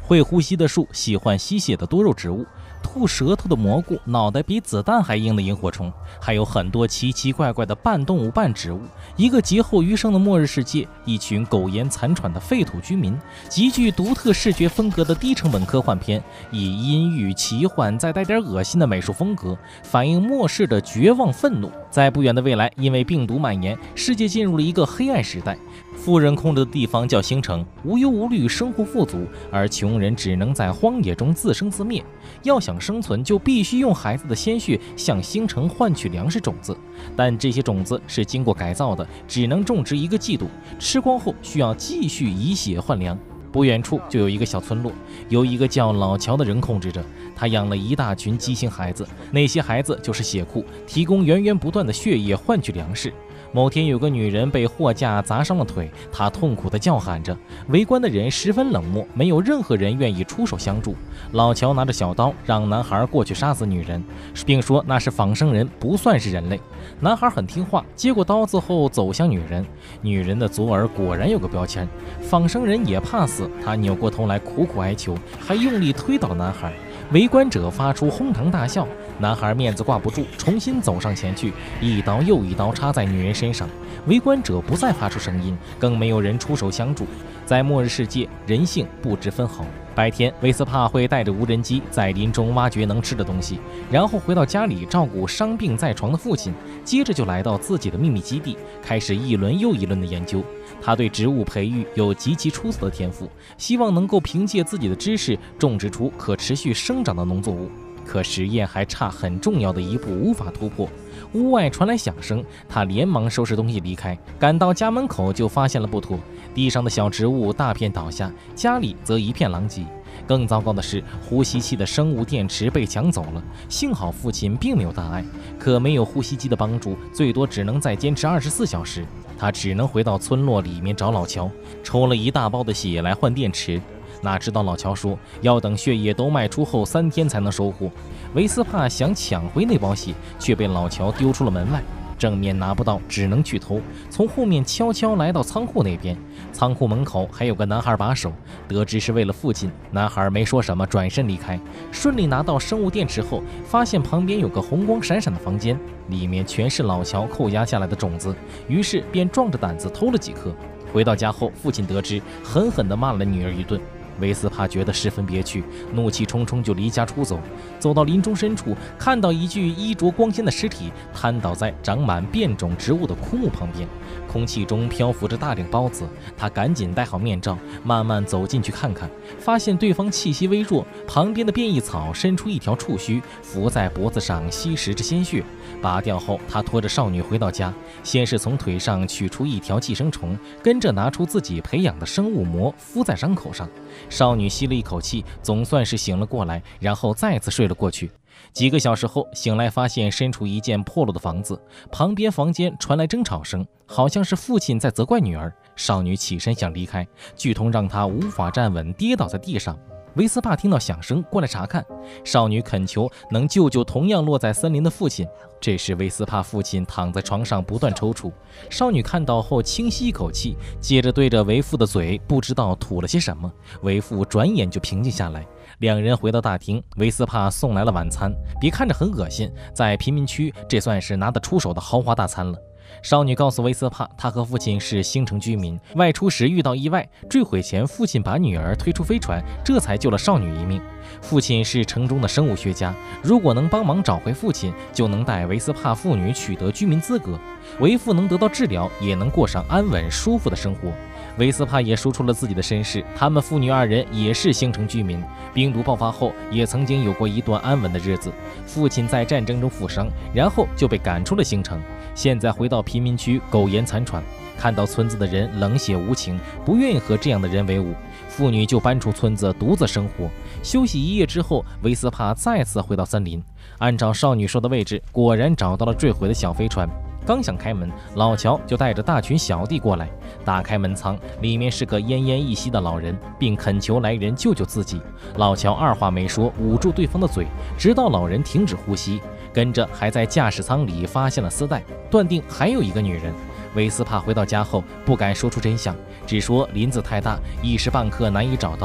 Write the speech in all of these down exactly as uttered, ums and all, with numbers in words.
会呼吸的树，喜欢吸血的多肉植物，吐舌头的蘑菇，脑袋比子弹还硬的萤火虫，还有很多奇奇怪怪的半动物半植物。一个劫后余生的末日世界，一群苟延残喘的废土居民，极具独特视觉风格的低成本科幻片，以阴郁奇幻再带点恶心的美术风格，反映末世的绝望愤怒。在不远的未来，因为病毒蔓延，世界进入了一个黑暗时代。富人控制的地方叫星城，无忧无虑，生活富足，而穷人只能在荒野中自生自灭。要想生存，就必须用孩子的鲜血向星城换取粮食种子，但这些种子是经过改造的，只能种植一个季度，吃光后需要继续以血换粮。不远处就有一个小村落，由一个叫老乔的人控制着，他养了一大群畸形孩子，那些孩子就是血库，提供源源不断的血液换取粮食。某天有个女人被货架砸伤了腿，她痛苦地叫喊着，围观的人十分冷漠，没有任何人愿意出手相助。老乔拿着小刀让男孩过去杀死女人，并说那是仿生人，不算是人类。男孩很听话，接过刀子后走向女人。女人的左耳果然有个标签，仿生人也怕死，她扭过头来苦苦哀求，还用力推倒了男孩。围观者发出哄堂大笑，男孩面子挂不住，重新走上前去，一刀又一刀插在女人身上。围观者不再发出声音，更没有人出手相助。在末日世界，人性不知分毫。白天，维斯帕会带着无人机在林中挖掘能吃的东西，然后回到家里照顾伤病在床的父亲，接着就来到自己的秘密基地，开始一轮又一轮的研究。他对植物培育有极其出色的天赋，希望能够凭借自己的知识种植出可持续生长的农作物。可实验还差很重要的一步无法突破。屋外传来响声，他连忙收拾东西离开，赶到家门口就发现了不妥，地上的小植物大片倒下，家里则一片狼藉。更糟糕的是，呼吸器的生物电池被抢走了。幸好父亲并没有大碍，可没有呼吸机的帮助，最多只能再坚持二十四小时。他只能回到村落里面找老乔，抽了一大包的血来换电池。哪知道老乔说要等血液都卖出后三天才能收货。维斯帕想抢回那包血，却被老乔丢出了门外。正面拿不到，只能去偷，从后面悄悄来到仓库那边。仓库门口还有个男孩把守，得知是为了父亲，男孩没说什么，转身离开。顺利拿到生物电池后，发现旁边有个红光闪闪的房间，里面全是老乔扣押下来的种子，于是便壮着胆子偷了几颗。回到家后，父亲得知，狠狠地骂了女儿一顿。维斯帕觉得十分憋屈，怒气冲冲就离家出走。走到林中深处，看到一具衣着光鲜的尸体瘫倒在长满变种植物的枯木旁边，空气中漂浮着大量孢子。他赶紧戴好面罩，慢慢走进去看看，发现对方气息微弱，旁边的变异草伸出一条触须，伏在脖子上吸食着鲜血。拔掉后，他拖着少女回到家，先是从腿上取出一条寄生虫，跟着拿出自己培养的生物膜敷在伤口上。少女吸了一口气，总算是醒了过来，然后再次睡了过去。几个小时后醒来，发现身处一间破落的房子，旁边房间传来争吵声，好像是父亲在责怪女儿。少女起身想离开，剧痛让她无法站稳，跌倒在地上。维斯帕听到响声过来查看，少女恳求能救救同样落在森林的父亲。这时维斯帕父亲躺在床上不断抽搐，少女看到后轻吸一口气，接着对着为父的嘴不知道吐了些什么。为父转眼就平静下来，两人回到大厅，维斯帕送来了晚餐，别看着很恶心，在贫民区这算是拿得出手的豪华大餐了。少女告诉维斯帕，她和父亲是星城居民，外出时遇到意外，坠毁前父亲把女儿推出飞船，这才救了少女一命。父亲是城中的生物学家，如果能帮忙找回父亲，就能带维斯帕父女取得居民资格，为父能得到治疗，也能过上安稳舒服的生活。维斯帕也说出了自己的身世，他们父女二人也是星城居民，病毒爆发后也曾经有过一段安稳的日子。父亲在战争中负伤，然后就被赶出了星城，现在回到贫民区苟延残喘，看到村子的人冷血无情，不愿意和这样的人为伍，父女就搬出村子独自生活。休息一夜之后，维斯帕再次回到森林，按照少女说的位置，果然找到了坠毁的小飞船。刚想开门，老乔就带着大群小弟过来，打开门舱，里面是个奄奄一息的老人，并恳求来人救救自己。老乔二话没说，捂住对方的嘴，直到老人停止呼吸。跟着还在驾驶舱里发现了丝带，断定还有一个女人。维斯帕回到家后不敢说出真相，只说林子太大，一时半刻难以找到。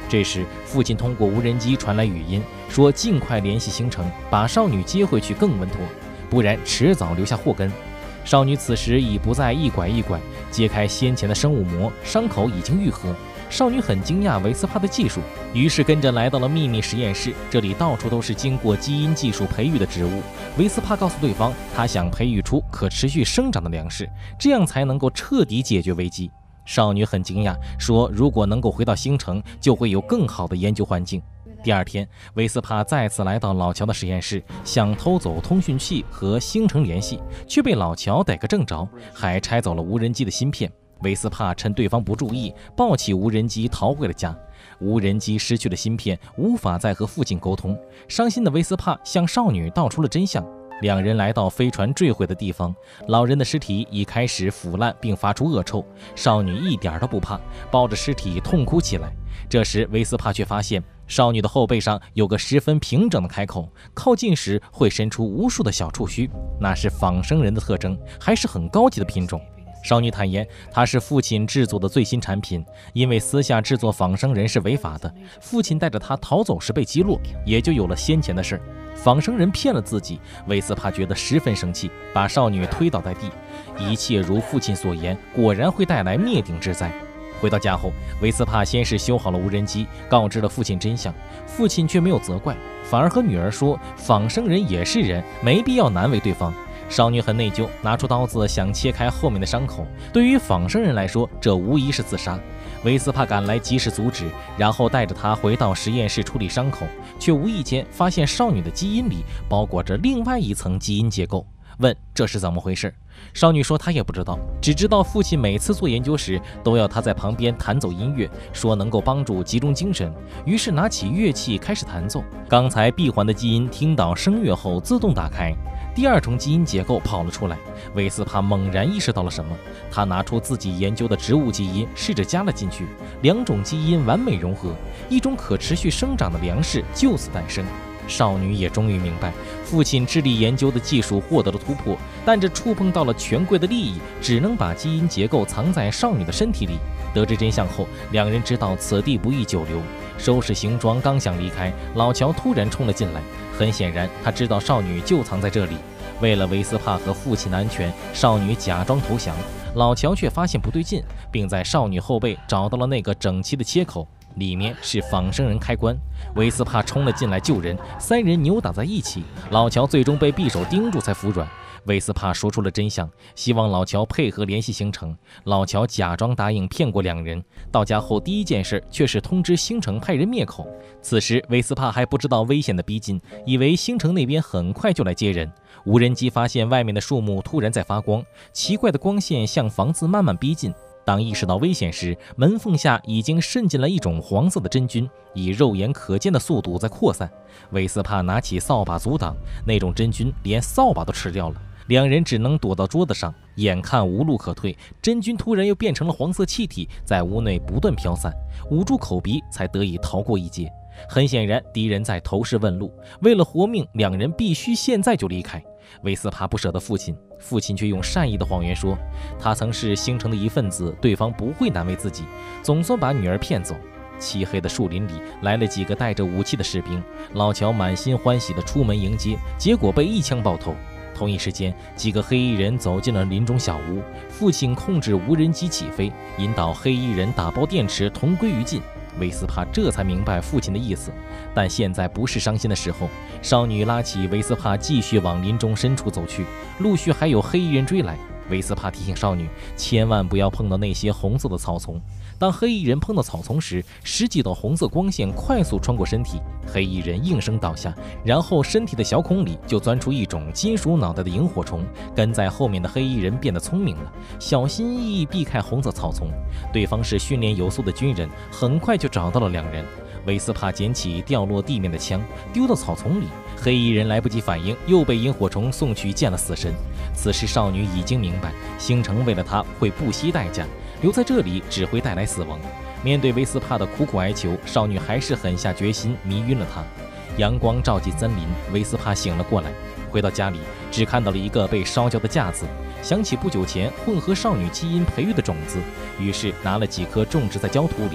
这时，父亲通过无人机传来语音，说尽快联系星城，把少女接回去更稳妥，不然迟早留下祸根。少女此时已不再一拐一拐，揭开先前的生物膜，伤口已经愈合。少女很惊讶维斯帕的技术，于是跟着来到了秘密实验室。这里到处都是经过基因技术培育的植物。维斯帕告诉对方，他想培育出可持续生长的粮食，这样才能够彻底解决危机。少女很惊讶，说如果能够回到星城，就会有更好的研究环境。第二天，维斯帕再次来到老乔的实验室，想偷走通讯器和星城联系，却被老乔逮个正着，还拆走了无人机的芯片。维斯帕趁对方不注意，抱起无人机逃回了家。无人机失去了芯片，无法再和父亲沟通。伤心的维斯帕向少女道出了真相。两人来到飞船坠毁的地方，老人的尸体已开始腐烂并发出恶臭。少女一点都不怕，抱着尸体痛哭起来。这时维斯帕却发现少女的后背上有个十分平整的开口，靠近时会伸出无数的小触须，那是仿生人的特征，还是很高级的品种。少女坦言，她是父亲制作的最新产品，因为私下制作仿生人是违法的。父亲带着她逃走时被击落，也就有了先前的事儿。仿生人骗了自己，维斯帕觉得十分生气，把少女推倒在地。一切如父亲所言，果然会带来灭顶之灾。回到家后，维斯帕先是修好了无人机，告知了父亲真相。父亲却没有责怪，反而和女儿说，仿生人也是人，没必要难为对方。少女很内疚，拿出刀子想切开后面的伤口。对于仿生人来说，这无疑是自杀。维斯帕赶来及时阻止，然后带着她回到实验室处理伤口，却无意间发现少女的基因里包裹着另外一层基因结构，问这是怎么回事。少女说她也不知道，只知道父亲每次做研究时都要她在旁边弹奏音乐，说能够帮助集中精神，于是拿起乐器开始弹奏。刚才闭环的基因听到声乐后自动打开，第二重基因结构跑了出来。维斯帕猛然意识到了什么，他拿出自己研究的植物基因，试着加了进去，两种基因完美融合，一种可持续生长的粮食就此诞生。少女也终于明白，父亲致力研究的技术获得了突破，但这触碰到了权贵的利益，只能把基因结构藏在少女的身体里。得知真相后，两人知道此地不宜久留，收拾行装刚想离开，老乔突然冲了进来。很显然，他知道少女就藏在这里。为了维斯帕和父亲的安全，少女假装投降。老乔却发现不对劲，并在少女后背找到了那个整齐的切口，里面是仿生人开关。维斯帕冲了进来救人，三人扭打在一起，老乔最终被匕首钉住才服软。维斯帕说出了真相，希望老乔配合联系星城。老乔假装答应骗过两人，到家后第一件事却是通知星城派人灭口。此时维斯帕还不知道危险的逼近，以为星城那边很快就来接人。无人机发现外面的树木突然在发光，奇怪的光线向房子慢慢逼近。当意识到危险时，门缝下已经渗进了一种黄色的真菌，以肉眼可见的速度在扩散。维斯帕拿起扫把阻挡，那种真菌连扫把都吃掉了。两人只能躲到桌子上，眼看无路可退，真菌突然又变成了黄色气体，在屋内不断飘散，捂住口鼻才得以逃过一劫。很显然，敌人在投石问路，为了活命，两人必须现在就离开。维斯帕不舍得父亲，父亲却用善意的谎言说，他曾是星城的一份子，对方不会难为自己，总算把女儿骗走。漆黑的树林里来了几个带着武器的士兵，老乔满心欢喜地出门迎接，结果被一枪爆头。同一时间，几个黑衣人走进了林中小屋，父亲控制无人机起飞，引导黑衣人打包电池，同归于尽。维斯帕这才明白父亲的意思，但现在不是伤心的时候。少女拉起维斯帕，继续往林中深处走去，陆续还有黑衣人追来。维斯帕提醒少女，千万不要碰到那些红色的草丛。当黑衣人碰到草丛时，十几道红色光线快速穿过身体，黑衣人应声倒下，然后身体的小孔里就钻出一种金属脑袋的萤火虫。跟在后面的黑衣人变得聪明了，小心翼翼避开红色草丛。对方是训练有素的军人，很快就找到了两人。维斯帕捡起掉落地面的枪，丢到草丛里。黑衣人来不及反应，又被萤火虫送去见了死神。此时少女已经明白，星城为了她会不惜代价，留在这里只会带来死亡。面对维斯帕的苦苦哀求，少女还是狠下决心，迷晕了他。阳光照进森林，维斯帕醒了过来。回到家里，只看到了一个被烧焦的架子，想起不久前混合少女基因培育的种子，于是拿了几颗种植在焦土里。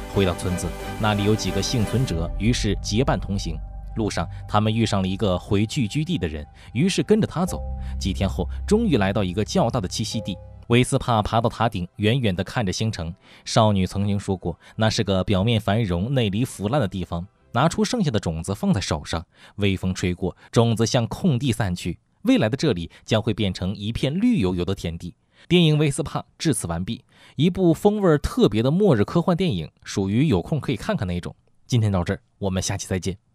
回到村子，那里有几个幸存者，于是结伴同行。路上，他们遇上了一个回聚居地的人，于是跟着他走。几天后，终于来到一个较大的栖息地。维斯帕爬到塔顶，远远地看着星城。少女曾经说过，那是个表面繁荣、内里腐烂的地方。拿出剩下的种子放在手上，微风吹过，种子向空地散去。未来的这里将会变成一片绿油油的田地。电影《维斯帕》至此完毕，一部风味特别的末日科幻电影，属于有空可以看看那种。今天到这儿，我们下期再见。